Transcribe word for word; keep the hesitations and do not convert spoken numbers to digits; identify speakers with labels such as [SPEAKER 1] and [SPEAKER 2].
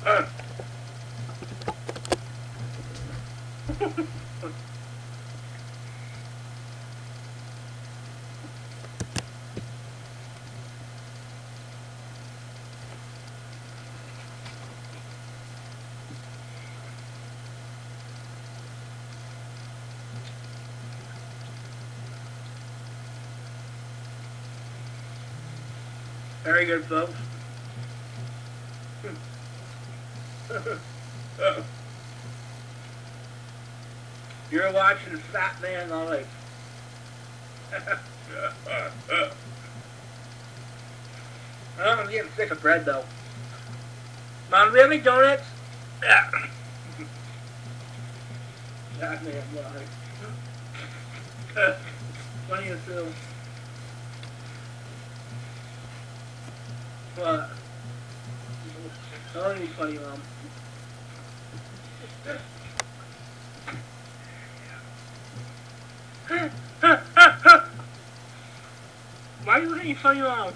[SPEAKER 1] Very good, folks. You're watching Fat Man on Lake. I'm getting sick of bread, though. Mom, do we have any donuts? Yeah. Fat Man life. Funny as hell. What? I don't need funny, Mom. Why are you looking at funny, Mom?